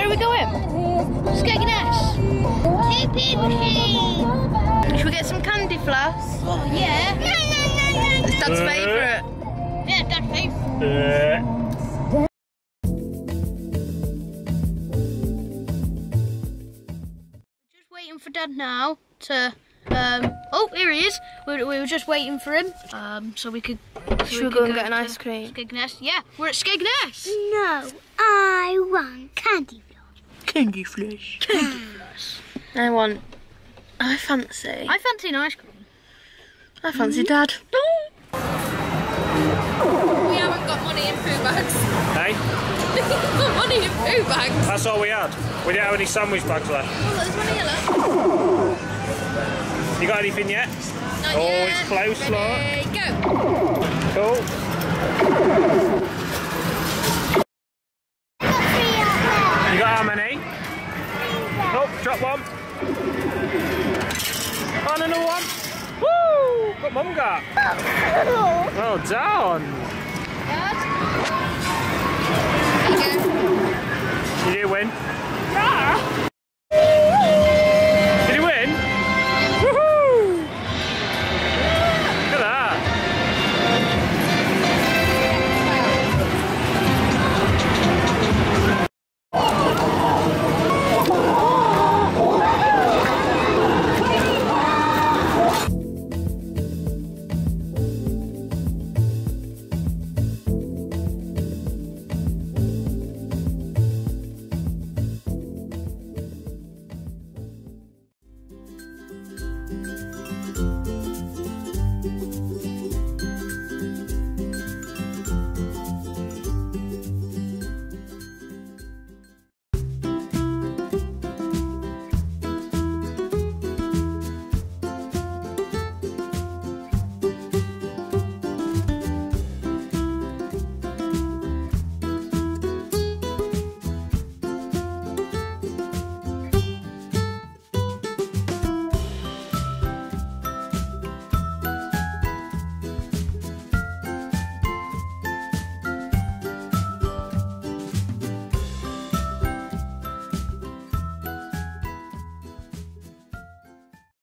are we going? Skegness. TP machine. Should we get some candy floss? Oh yeah. It's Dad's favourite. Yeah, Dad's favourite. Just waiting for Dad now to. Oh, here he is. We were just waiting for him. So we could. Should we go and get an ice cream? Skegness. Yeah, we're at Skegness. No, I want candy floss. Candy floss. Candy floss. I fancy an ice cream. I fancy Dad. We haven't got money in poo bags. Hey? We haven't got money in poo bags. That's all we had. We didn't have any sandwich bags left. Oh, look, there's one here, look. You got anything yet? Not Oh, yet. it's close, look. Ready, go. Cool. You got how many? Oh, drop one. And another one. Woo! What Mum got? Well done. There you go. You do win.